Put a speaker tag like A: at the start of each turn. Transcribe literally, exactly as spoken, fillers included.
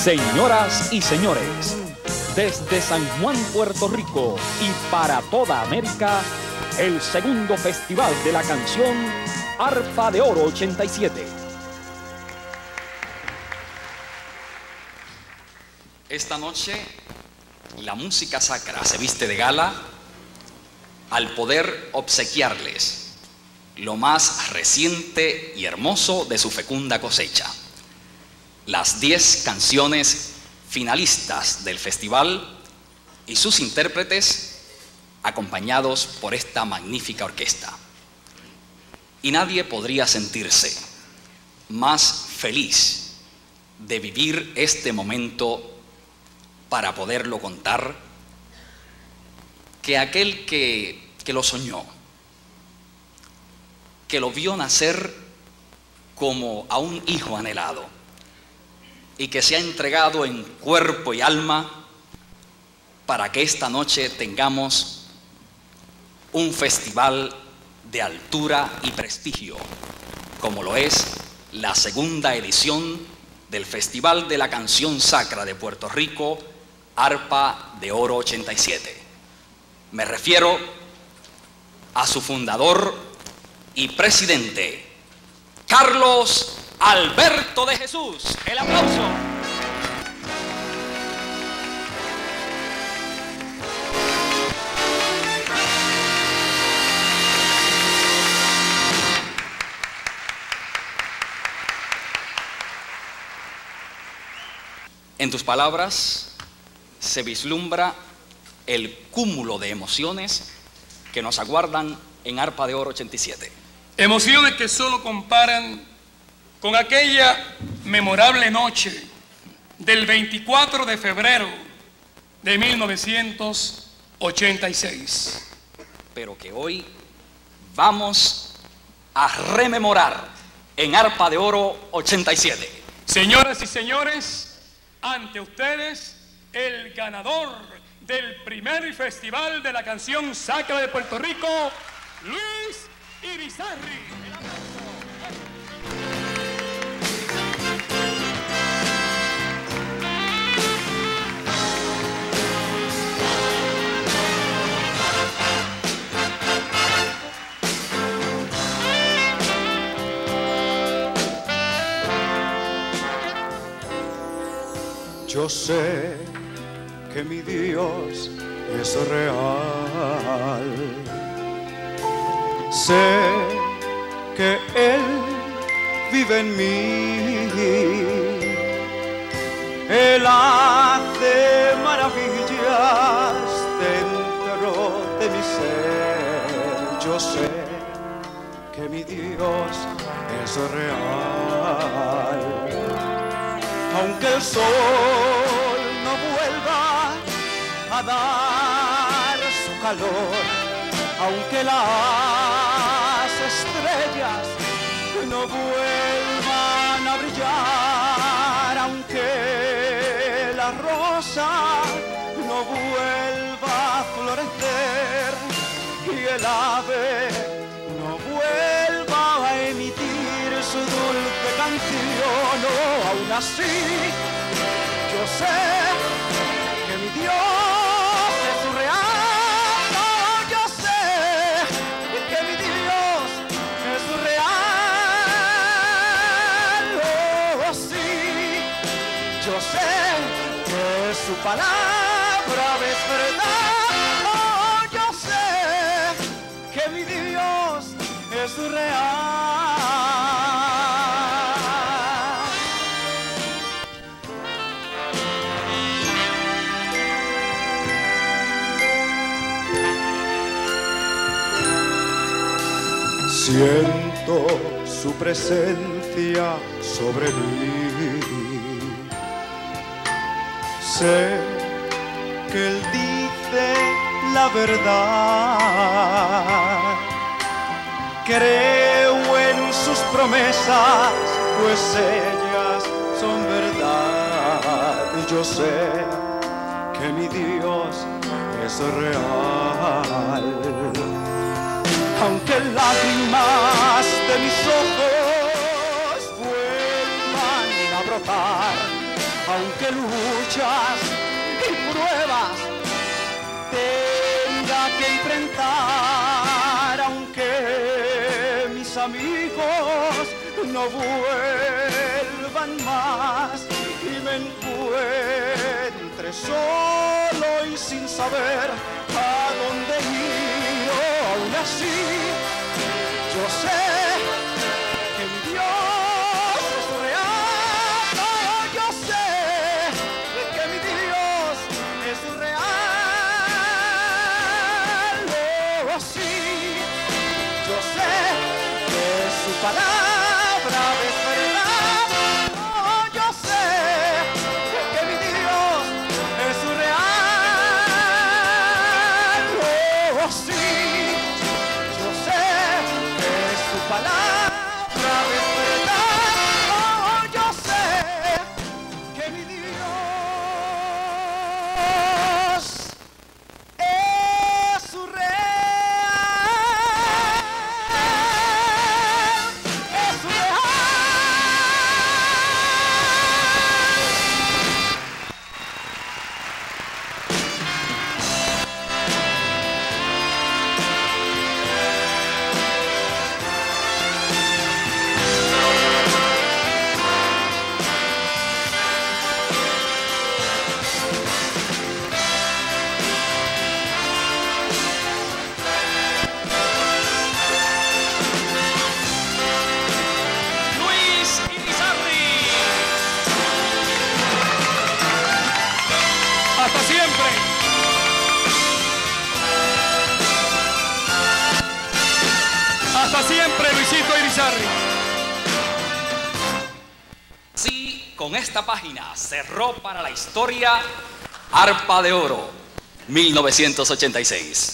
A: Señoras y señores, desde San Juan, Puerto Rico y para toda América, el segundo Festival de la Canción Arpa de Oro ochenta y siete.
B: Esta noche la música sacra se viste de gala al poder obsequiarles lo más reciente y hermoso de su fecunda cosecha. Las diez canciones finalistas del festival y sus intérpretes acompañados por esta magnífica orquesta. Y nadie podría sentirse más feliz de vivir este momento para poderlo contar que aquel que, que lo soñó, que lo vio nacer como a un hijo anhelado y que se ha entregado en cuerpo y alma para que esta noche tengamos un festival de altura y prestigio, como lo es la segunda edición del Festival de la Canción Sacra de Puerto Rico, Arpa de Oro ochenta y siete. Me refiero a su fundador y presidente, Carlos Alberto de Jesús. El aplauso. En tus palabras se vislumbra el cúmulo de emociones que nos aguardan en Arpa de Oro ochenta y siete.
C: Emociones que solo comparan con aquella memorable noche del veinticuatro de febrero de mil novecientos ochenta y seis.
B: Pero que hoy vamos a rememorar en Arpa de Oro ochenta y siete.
C: Señoras y señores, ante ustedes el ganador del primer Festival de la Canción Sacra de Puerto Rico, Luis Irizarry.
D: Yo sé que mi Dios es real, sé que Él vive en mí, Él hace maravillas dentro de mi ser. Yo sé que mi Dios es real, aunque el sol no vuelva a dar su calor, aunque las estrellas no vuelvan a brillar, aunque la rosa no vuelva a florecer y el ave no vuelva a emitir su dulce canción, oh, aún así yo sé que mi Dios es real, oh, yo sé que mi Dios es real, oh, sí, yo sé que su palabra es verdad, oh, yo sé que mi Dios es real. Siento su presencia sobre mí, sé que Él dice la verdad, creo en sus promesas, pues ellas son verdad. Yo sé que mi Dios es real, aunque lágrimas de mis ojos vuelvan a brotar, aunque luchas y pruebas tenga que enfrentar, aunque mis amigos no vuelvan más y me encuentre solo y sin saber a dónde ir. Aún así yo sé que mi Dios es real. No, yo sé que mi Dios es real. Oh, sí, yo sé que su palabra es verdad. Oh, yo sé que mi Dios es real. Oh, sí, yo sé que su palabra es verdad. Oh, yo sé que mi Dios es su real. Es su real.
B: Luis Irizarry.
C: Hasta siempre. Hasta siempre, Luisito Irizarry.
B: Sí, con esta página cerró para la historia Arpa de Oro mil novecientos ochenta y seis.